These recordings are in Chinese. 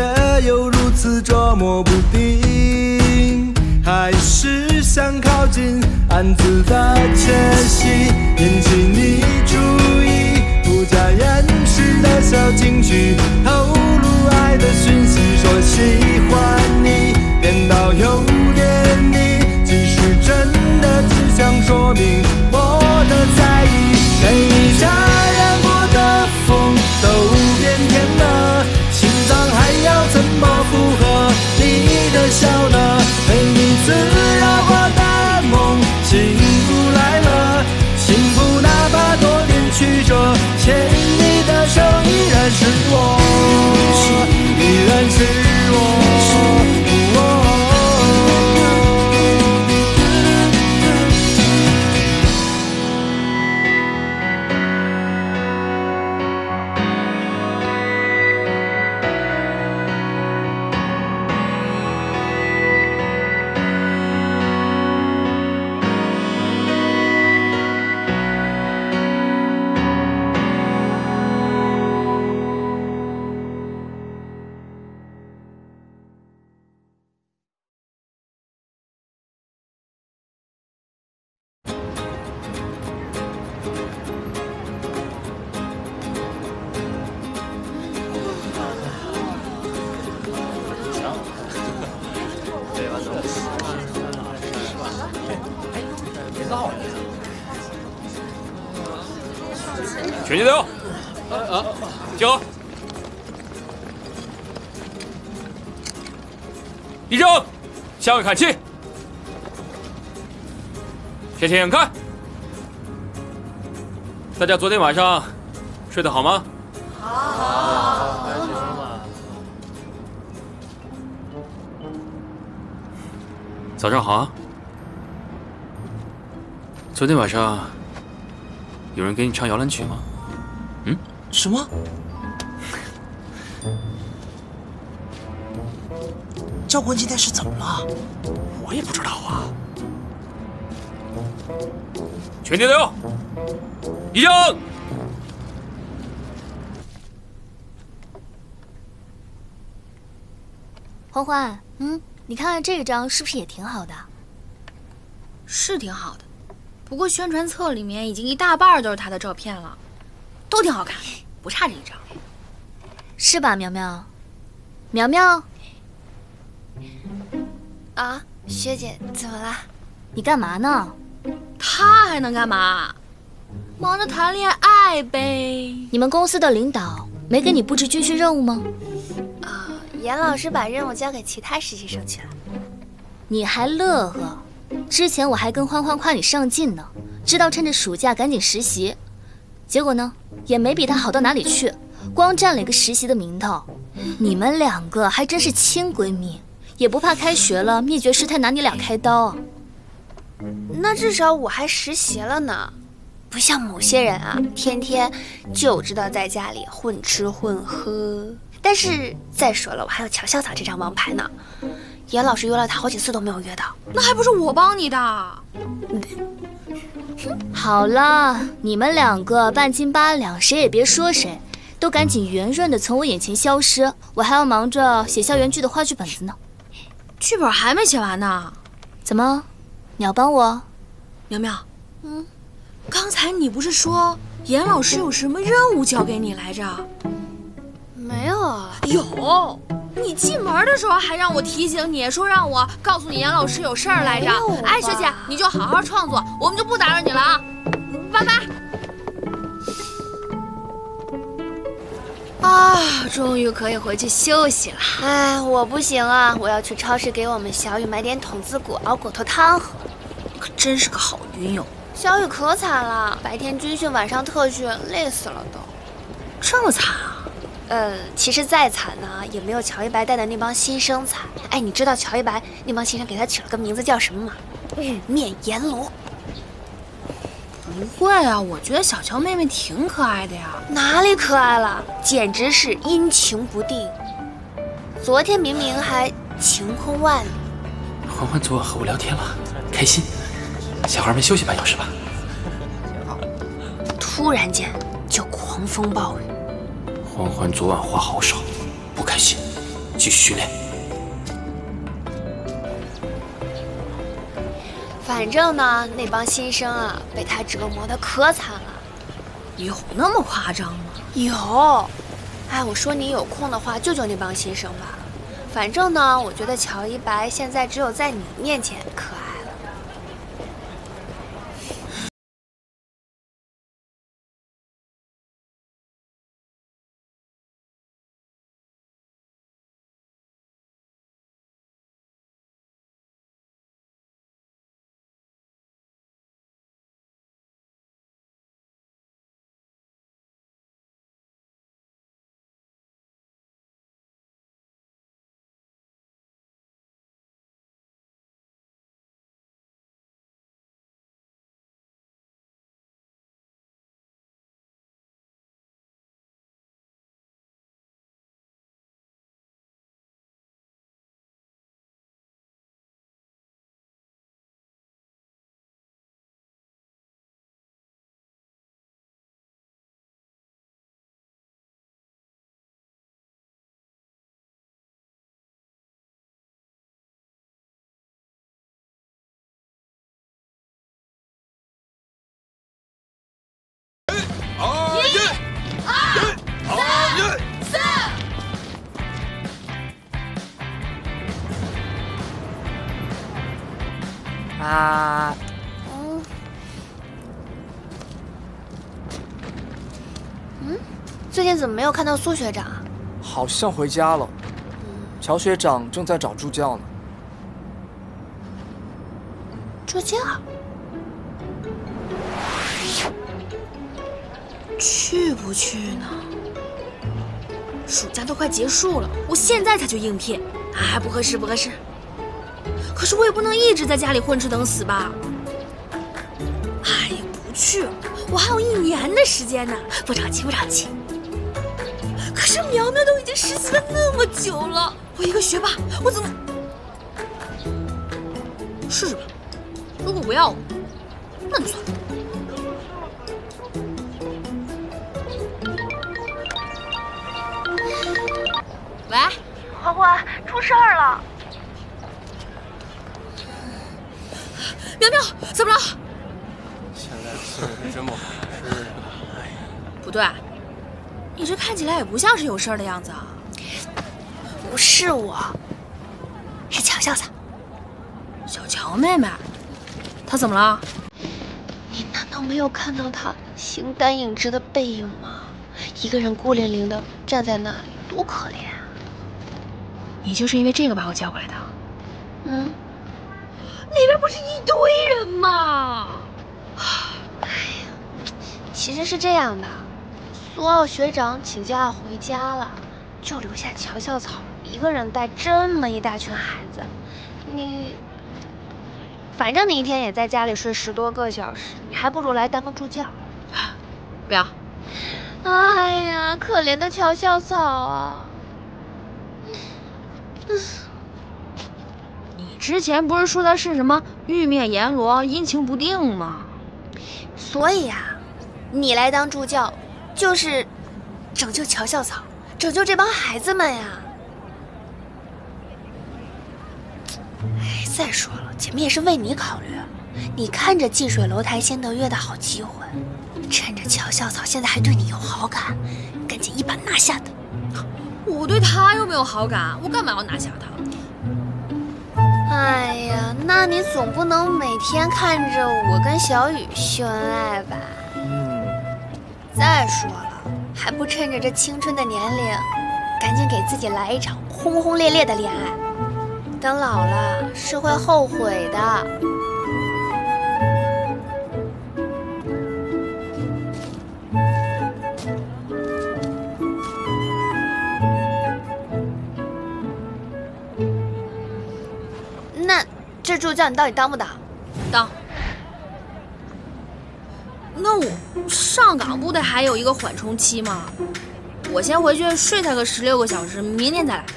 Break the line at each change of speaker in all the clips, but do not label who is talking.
又如此捉摸不定，还是想靠近，暗自的窃喜，引起你注意，不加掩饰的小情绪，透露爱的讯息，说喜欢你，变到有点腻，其实真的只想说明我的在意，陪你下染过的风都变甜了，心脏还要怎么负荷你的笑呢？陪你自然过的梦，幸福来了，幸福哪怕多点曲折，牵你的手依然是我，依然是我。
全体都有。集合。立正，向外看齐。向前看。大家昨天晚上睡得好吗？好。早上好啊。昨天晚上有人给你唱摇篮曲吗？
什么？教官今天是怎么了？我也不知道啊。
全体都有，立正。
欢欢，你看这张是不是也挺好的？
是挺好的，不过宣传册里面已经一大半都是他的照片了，都挺好看，不差这一张。
是吧，苗苗？苗苗，
啊，学姐，怎么啦？
你干嘛呢？
他还能干嘛？忙着谈恋爱呗。
你们公司的领导没给你布置军训任务吗？
严老师把任务交给其他实习生去了。
你还乐呵？之前我还跟欢欢夸你上进呢，知道趁着暑假赶紧实习，结果呢，也没比他好到哪里去，光占了一个实习的名头。你们两个还真是亲闺蜜，也不怕开学了灭绝师太拿你俩开刀。
那至少我还实习了呢，不像某些人啊，天天就知道在家里混吃混喝。但是再说了，我还有乔校草这张王牌呢，严老师约了他好几次都没有约到，
那还不是我帮你的？
好了，你们两个半斤八两，谁也别说谁，都赶紧圆润的从我眼前消失，我还要忙着写校园剧的话剧本子呢。
剧本还没写完呢。
怎么，你要帮我？
苗苗，刚才你不是说严老师有什么任务交给你来着？
没有啊。
有，你进门的时候还让我提醒你说让我告诉你严老师有事儿来着。哎，学姐，你就好好创作，我们就不打扰你了啊，拜拜。啊，终于可以回去休息了。
哎，我不行啊，我要去超市给我们小雨买点筒子骨熬骨头汤喝。
可真是个好晕友。
小雨可惨了，白天军训，晚上特训，累死了都。
这么惨啊？
其实再惨呢，也没有乔一白带的那帮新生惨。哎，你知道乔一白那帮新生给他取了个名字叫什么吗？玉面阎罗。
不会啊，我觉得小乔妹妹挺可爱的呀。
哪里可爱了，简直是阴晴不定。昨天明明还晴空万里。
欢欢昨晚和我聊天了，开心。小孩们休息半小时吧。
突然间就狂风暴雨。
欢欢昨晚话好少，不开心， 继续训练。
反正呢，那帮新生啊，被他折磨得可惨了。
有那么夸张吗？
有。哎，我说你有空的话，救救那帮新生吧。反正呢，我觉得乔一白现在只有在你面前可爱了。最近怎么没有看到苏学长啊？
好像回家了。乔学长正在找助教呢。
助教？
去不去呢？暑假都快结束了，我现在才去应聘，哎，不合适，不合适。可是我也不能一直在家里混吃等死吧？哎呀，不去了，我还有1年的时间呢，不着急，不着急。可是苗苗都已经实习了那么久了，我一个学霸，我怎么试试吧？如果不要我，那就算了。喂，
欢欢，出事儿了！
苗苗，怎么了？
现在心里是真不好使。
不对，你这看起来也不像是有事儿的样子啊。
不是我，是乔校草。
小乔妹妹，她怎么了？
你难道没有看到她形单影只的背影吗？一个人孤零零的站在那里，多可怜啊！
你就是因为这个把我叫过来的？
嗯，
那边不是一堆人吗？
哎呀，其实是这样的，苏奥学长请假回家了，就留下乔校草一个人带这么一大群孩子。反正你一天也在家里睡10多个小时，你还不如来当个助教。
不要。
哎呀，可怜的乔校草啊！
你之前不是说他是什么玉面阎罗，阴晴不定吗？
所以啊，你来当助教，就是拯救乔校草，拯救这帮孩子们呀！哎，再说了，姐妹也是为你考虑。你看着近水楼台先得月的好机会，趁着乔校草现在还对你有好感，赶紧一把拿下他。
我对他又没有好感，我干嘛要拿下他？
哎呀，那你总不能每天看着我跟小雨秀恩爱吧？再说了，还不趁着这青春的年龄，赶紧给自己来一场轰轰烈烈的恋爱，等老了是会后悔的。那这助教你到底当不当？
当。那我上岗不得还有一个缓冲期吗？我先回去睡他个16个小时，明天再来。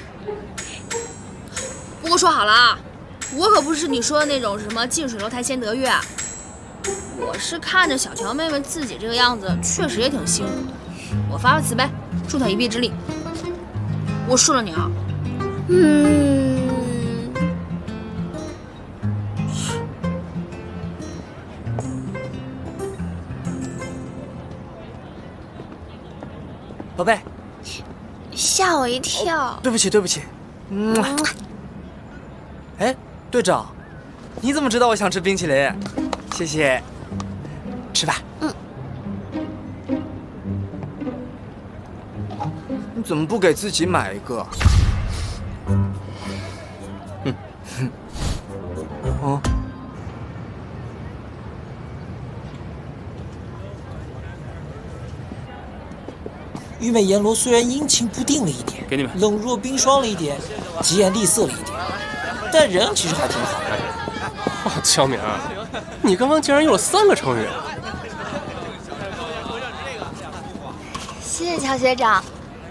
不过说好了啊，我可不是你说的那种什么近水楼台先得月，我是看着小乔妹妹自己这个样子，确实也挺辛苦的。我发发慈悲，助她一臂之力。我恕了你啊，
宝贝，
吓我一跳。
对不起，对不起。哎，队长，你怎么知道我想吃冰淇淋？谢谢。吃吧。你怎么不给自己买一个？哦。
玉美阎罗虽然阴晴不定了一点，
给你们
冷若冰霜了一点，疾言厉色了一点，但人其实还挺好的。
哇，小明，你刚刚竟然用了3个成语。
谢谢乔学长。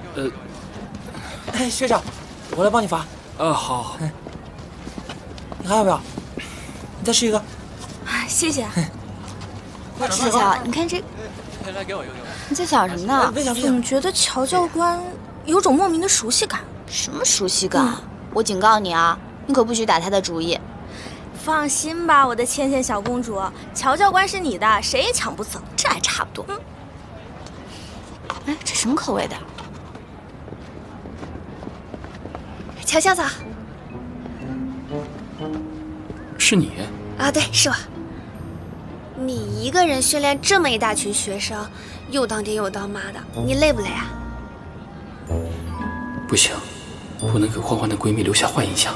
哎，学长，我来帮你发。
好。
你还要不要？你再试一个。
谢谢。
巧巧，你看这。
来，给我一个。
你在想什么呢？
总觉得乔教官有种莫名的熟悉感。
什么熟悉感？我警告你啊，你可不许打他的主意。
放心吧，我的倩倩小公主，乔教官是你的，谁也抢不走。
这还差不多。哎，这什么口味的？乔校长。
是你？
啊，对，是我。你一个人训练这么一大群学生，又当爹又当妈的，你累不累啊？
不行，不能给欢欢的闺蜜留下坏印象。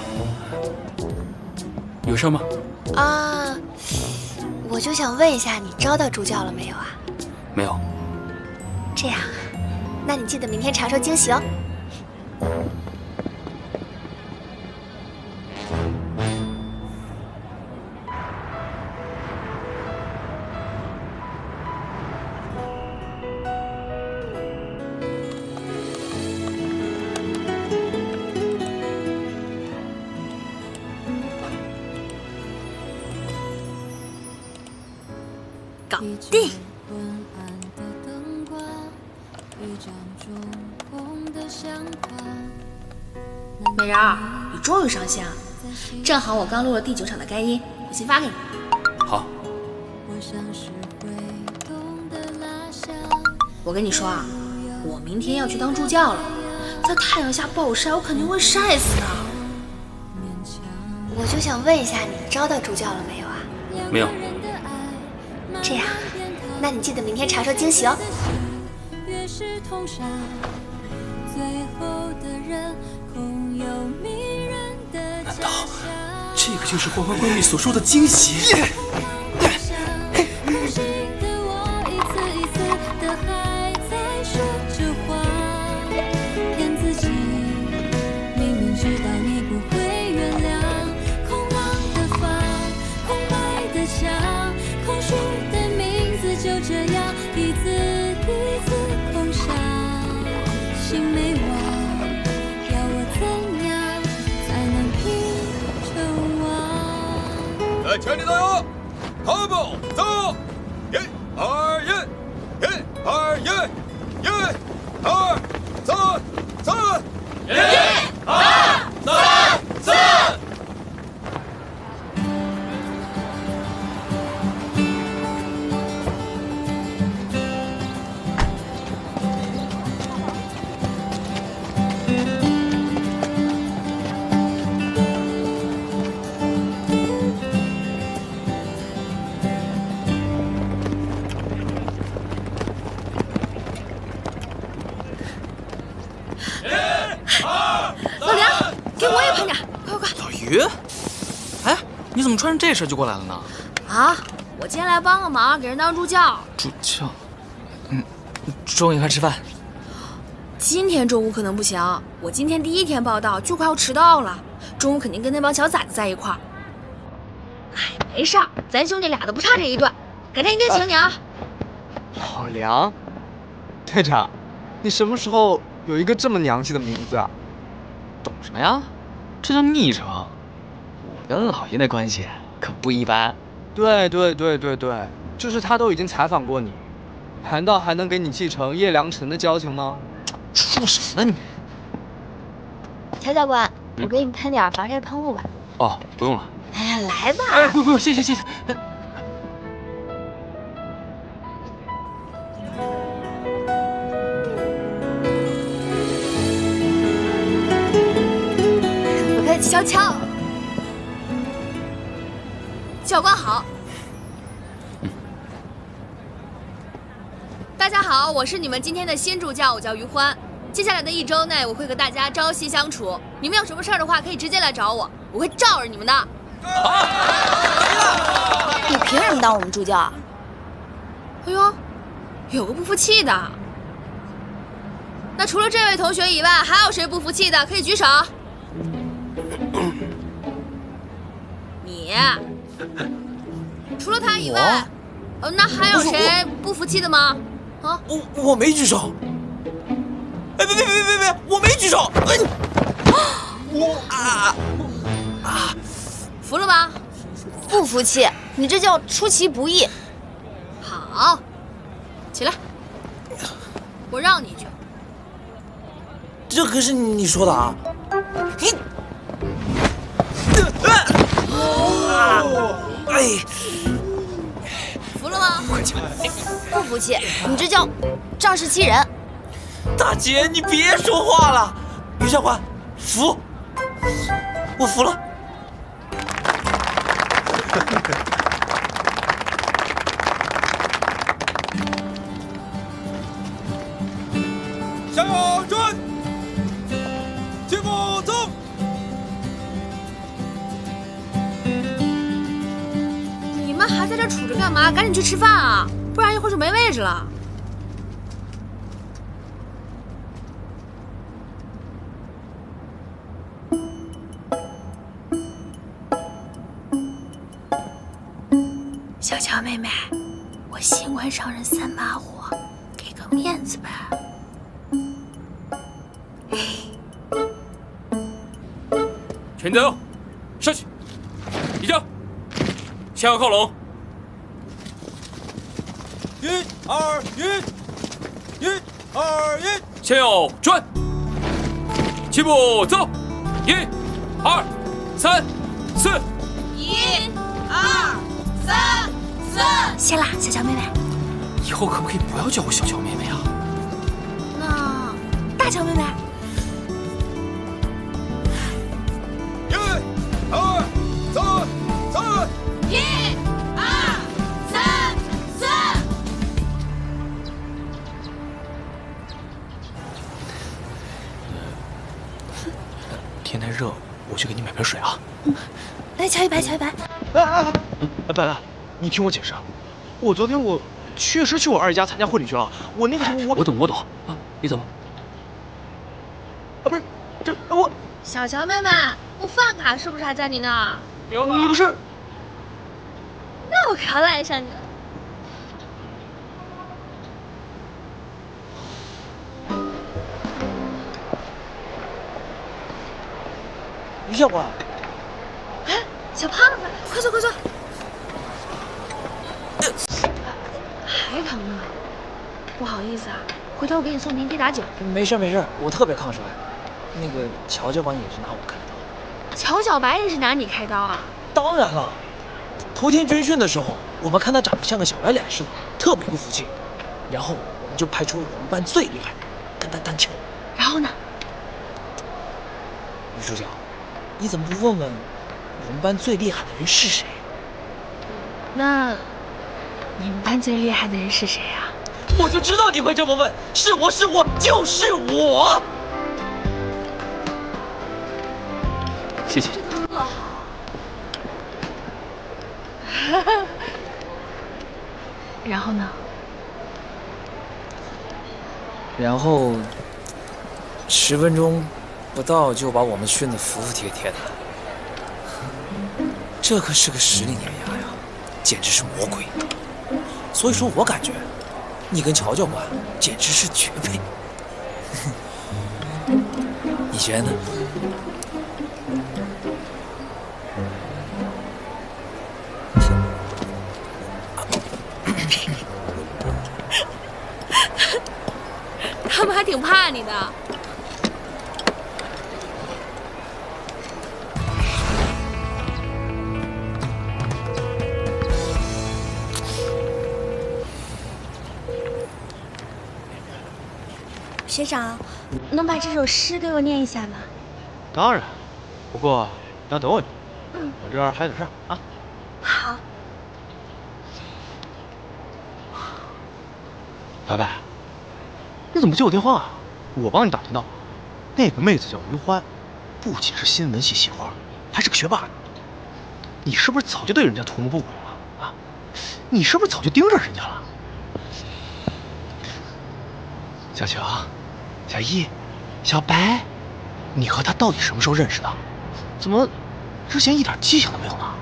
有事吗？
啊，我就想问一下，你招到助教了没有啊？
没有。
这样，那你记得明天查收惊喜哦。搞定！
美人儿，你终于上线了，正好我刚录了第9场的该音，我先发给你。
好。
我跟你说啊，我明天要去当助教了，在太阳下暴晒，我肯定会晒死的。
我就想问一下，你招到助教了没有啊？
没有。
这样，那你记得明天查收惊喜哦。
难道这个就是欢欢闺蜜所说的惊喜？
全体加油！跑步走！1、2、1，1、2、1，1、2、3、4，1、2、3、4。
老梁，给我也喷点，快快快！
老于，哎，你怎么穿成这身就过来了呢？
啊，我今天来帮个忙，给人当助教。
助教，中午一块吃饭。
今天中午可能不行，我今天第1天报道就快要迟到了，中午肯定跟那帮小崽子在一块儿。哎，没事儿，咱兄弟俩都不差这一顿，改天一定请你啊。
老梁，队长，你什么时候有一个这么洋气的名字啊？
懂什么呀？这叫昵称。我跟老爷的关系可不一般。
对，就是他都已经采访过你，难道还能给你继承叶良辰的交情吗？
说什么呢你？
乔教官， 我给你喷点防晒喷雾吧。
哦，不用了。
哎呀，来吧。
哎，不，谢谢。
不客气，悄悄。教官好。大家好，我是你们今天的新助教，我叫于欢。接下来的1周内，我会和大家朝夕相处。你们有什么事儿的话，可以直接来找我，我会罩着你们的。
你凭什么当我们助教啊？
哎呦，有个不服气的。那除了这位同学以外，还有谁不服气的？可以举手。你。除了他以外，那还有谁不服气的吗？啊，
我没举手。哎，别，我没举手。哎，
服了吧？
不服气，你这叫出其不意。
好，起来，我让你一句。
这可是你说的啊！哎，
服了吗？
快起来！
不服气，你这叫仗势欺人。
大姐，你别说话了。于教官，服，我服了。
向转，齐步走。
你们还在这杵着干嘛？赶紧去吃饭啊，不然一会儿就没位置了。小乔妹妹，我新官上任3把火，给个面子呗。
全队哦，上去，立正，向后靠拢。
1、2、1，1、2、1，
向右转，齐步走，1、2、3、4。
1、2、3、4。谢啦，小乔妹妹。
以后可不可以不要叫我小乔妹妹啊？
那大乔妹妹。
1、2、3、3。
1、2、3、4。
天太热，我去给你买瓶水啊。
来，乔一白，乔一白。
白，你听我解释啊，昨天我确实去我二家参加婚礼去了。我那个时候我
懂啊，你怎么？
不是，这我
小乔妹妹，我饭卡是不是还在你那儿？
你不是？
那我可赖上你了。
于教官。
哎，小胖子，快坐，快坐。还疼呢？不好意思啊，回头我给你送瓶跌打酒。
没事，我特别抗衰。那个乔教官也是拿我开刀。
乔小白也是拿你开刀啊？
当然了，头天军训的时候，我们看他长得像个小白脸似的，特别不服气，然后我们就派出我们班最厉害的跟他单挑。
然后呢？
于主教，你怎么不问问我们班最厉害的人是谁？
那你们班最厉害的人是谁啊？
我就知道你会这么问，是我，就是我。
谢谢。
然后呢？
然后10分钟不到就把我们训得服服帖帖的。这可是个实力碾压呀，简直是魔鬼。所以说我感觉你跟乔教官简直是绝配。你觉得呢？
他们还挺怕你的。
学长，能把这首诗给我念一下吗？
当然，不过要等我一会儿，我这儿还有点事儿啊。
好。
白白，你怎么不接我电话啊？我帮你打听到，那个妹子叫于欢，不仅是新闻系系花，还是个学霸。你是不是早就对人家图谋不轨了啊？你是不是早就盯上人家了？小球、小易、小白，你和他到底什么时候认识的？怎么之前一点迹象都没有呢？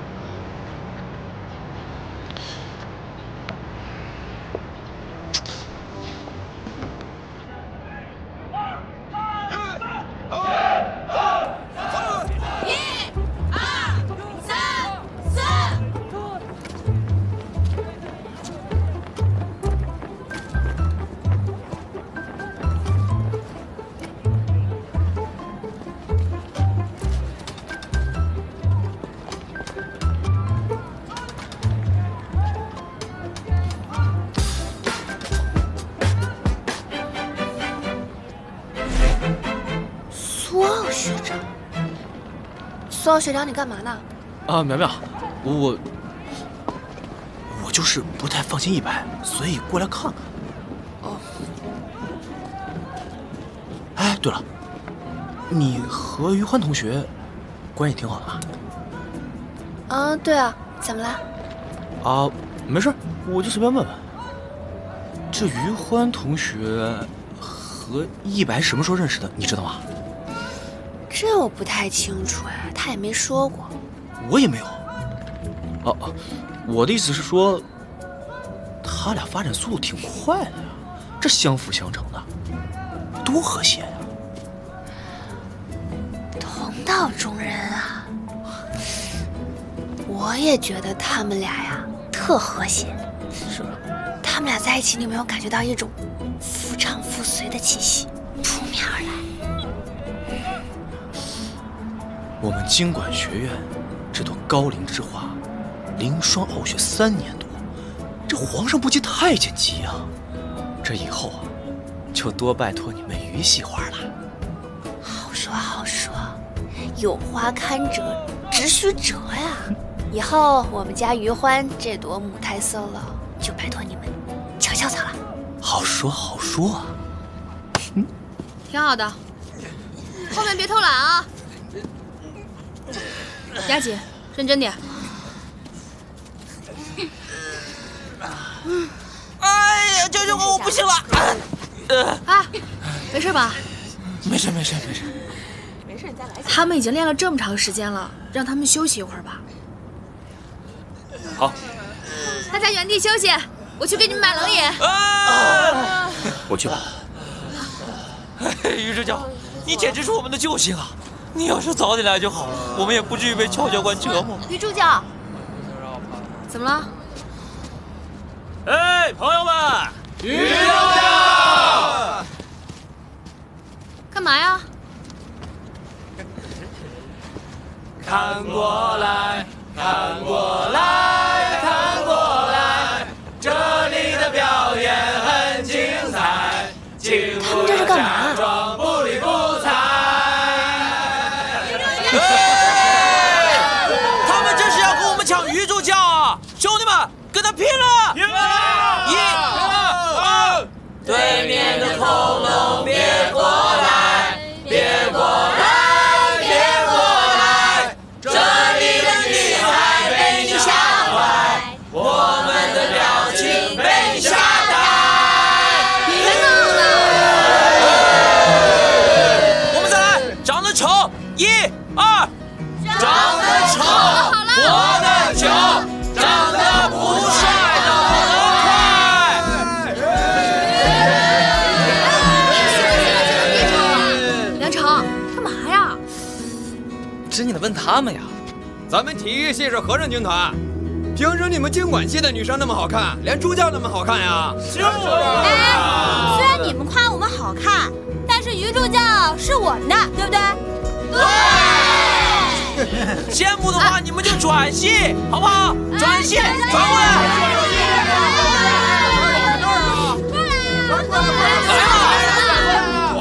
苏傲学长，你干嘛呢？
啊，苗苗，我就是不太放心一白，所以过来看看。
哦。
哎，对了，你和于欢同学关系挺好的吧？
啊，对啊，怎么了？
啊，没事，我就随便问问。这于欢同学和一白什么时候认识的？你知道吗？
这我不太清楚哎，他也没说过。
我也没有。我的意思是说，他俩发展速度挺快的呀，这相辅相成的，多和谐呀！
同道中人啊，我也觉得他们俩呀特和谐。
是。
他们俩在一起，你有没有感觉到一种夫唱妇随的气息扑面而来？
我们经管学院这朵高龄之花，凌霜傲雪3年多，这皇上不急太监急啊！这以后啊，就多拜托你们于系花了。
好说好说，有花堪折直须折呀！以后我们家于欢这朵母胎 solo 就拜托你们瞧瞧它了。
好说好说啊。
挺好的，后面别偷懒啊！加紧，认真点。
哎呀，救救我！我不行了。
啊，没事吧？
没事。
没事，你再来。他们已经练了这么长时间了，让他们休息一会儿吧。
好。
大家原地休息，我去给你们买冷饮。
我去吧。于支教，你简直是我们的救星啊！你要是早点来就好了，我们也不至于被乔教官折磨。
于助教，
怎么了？
哎，朋友们，
于助教，
干嘛呀？
看过来，看过来，看过来，这里的表演很精彩。
他们这是干嘛？
不理不睬。
他们这是要跟我们抢于助教啊！兄弟们，跟他拼了！
拼了！1、2，对面的恐龙别过来，别过来，别过来！这里的女孩被你吓坏，我们的表情被你吓呆。
别闹了！
我们再来，长得丑！1、2，
长得丑，活得久，长得不帅走得快。
梁成，干嘛呀？
这你得问他们呀。
咱们体育系是合唱军团，凭什么你们经管系的女生那么好看，连助教那么好看呀？
哎，虽然你们夸我们好看，但是于助教是我们的，对不对？
对。
羡慕的话，你们就转系，好不好？转系，转过来！来吧！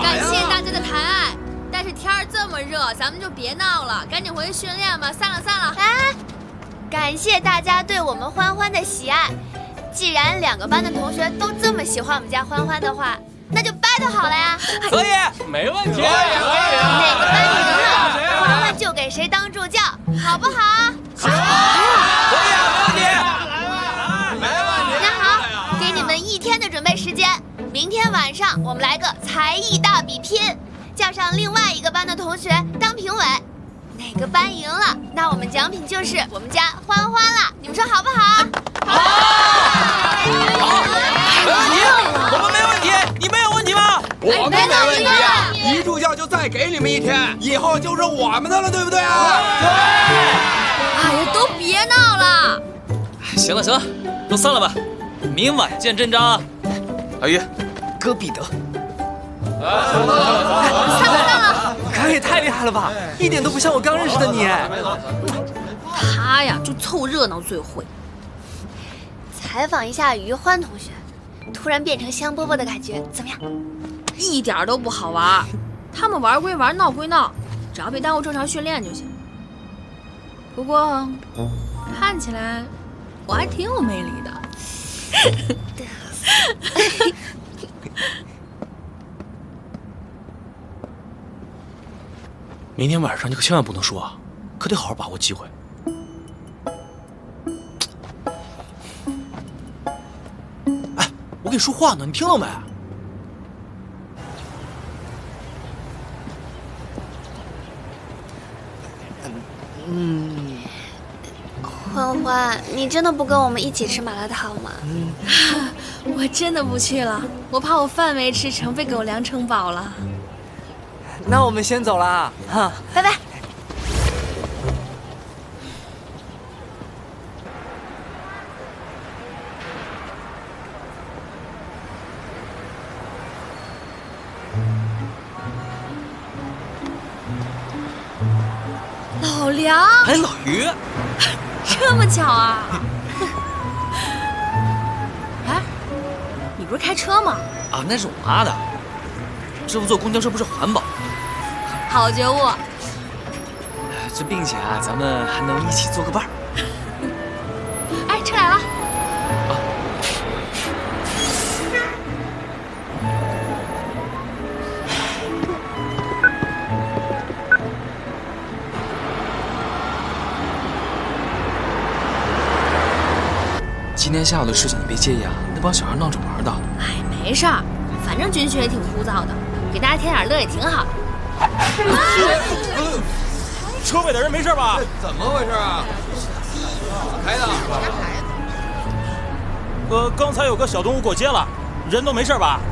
么热，咱们就别闹了，赶紧回去训练吧。散了。
哎，感谢大家对我们欢欢的喜爱。既然2个班的同学都这么喜欢我们家欢欢的话，那就 battle 好了呀！
可以，没问题。
哪个班赢了，欢欢就给谁当助教，好不好？
可以啊，没问题。
那好，给你们1天的准备时间。明天晚上我们来个才艺大比拼，叫上另外1个班的同学当评委。哪个班赢了，那我们奖品就是我们家欢欢了。你们说好不好？好。
没问题，我们没问题。你们有问题吗？
我们没问题啊！一助教就再给你们1天，以后就是我们的了，对不对啊？
对。
哎呀，都别闹了。
行了，都散了吧，明晚见真章。老于，哥彼得。
散了。
哥也太厉害了吧，一点都不像我刚认识的你。
他呀，就凑热闹最会。
采访一下于欢同学，突然变成香饽饽的感觉怎么样？
一点都不好玩。他们玩归玩，闹归闹，只要别耽误正常训练就行。不过，看起来我还挺有魅力的。
明天晚上你可千万不能输啊，可得好好把握机会。哎，我跟你说话呢，你听到没？
欢欢，你真的不跟我们一起吃麻辣烫吗？
我真的不去了，我怕我饭没吃成，被狗粮撑饱了。
那我们先走了，哈，
拜拜。
老梁，
哎，老于，
这么巧啊！哎，你不是开车吗？
啊，那是我妈的。这不坐公交车不是环保？
好觉悟。
这并且啊，咱们还能一起做个伴儿。
哎，车来了。
啊。今天下午的事情你别介意啊，那帮小孩闹着玩的。
哎，没事儿，反正军训也挺枯燥的，给大家添点乐也挺好。
车尾的人没事吧？
怎么回事啊？开的。
刚才有个小动物过街了，人都没事吧？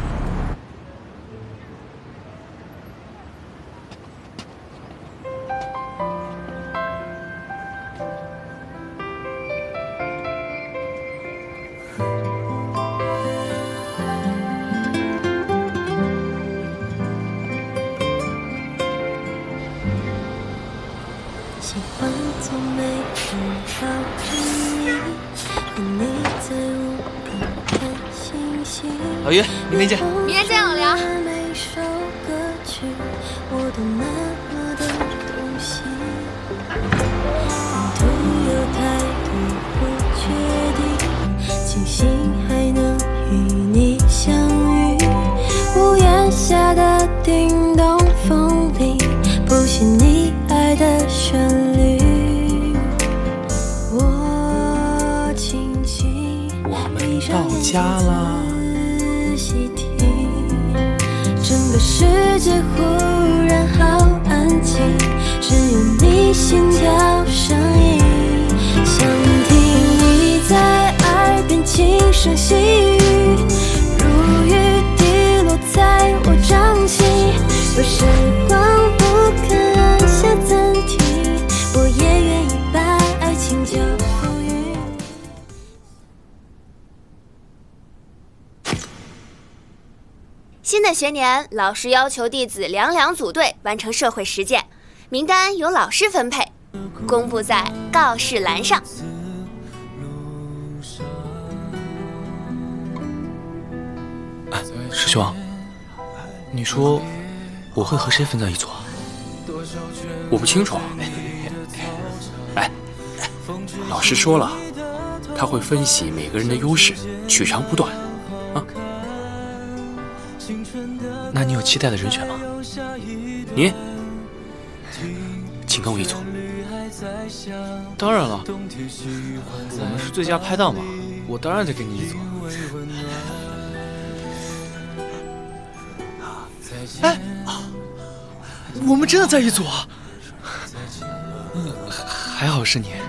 喜欢从没人靠近你，和你在屋顶看星星。
老于，明天见。
明天见，老梁。
每首歌曲我都那么的动心，沿途有太多不确定，庆幸还能与你相遇。屋檐下的叮咚风铃，不是你爱的旋律。我轻轻闭上眼睛仔细听，整个世界忽然好安静，只有你心跳声音，想听你在耳边轻声细语，如雨滴落在我掌心。若时光不肯按下暂停，我也愿意把爱情交付于你。
新的学年，老师要求弟子2组队完成社会实践，名单由老师分配，公布在告示栏上。
哎，师兄，你说我会和谁分在一组啊？
我不清楚。哎，老师说了，他会分析每个人的优势，取长补短。啊，
那你有期待的人选吗？
你，请跟我一组。
当然了，我们是最佳拍档嘛，我当然得跟你一组。哎，我们真的在一组啊！还好是你。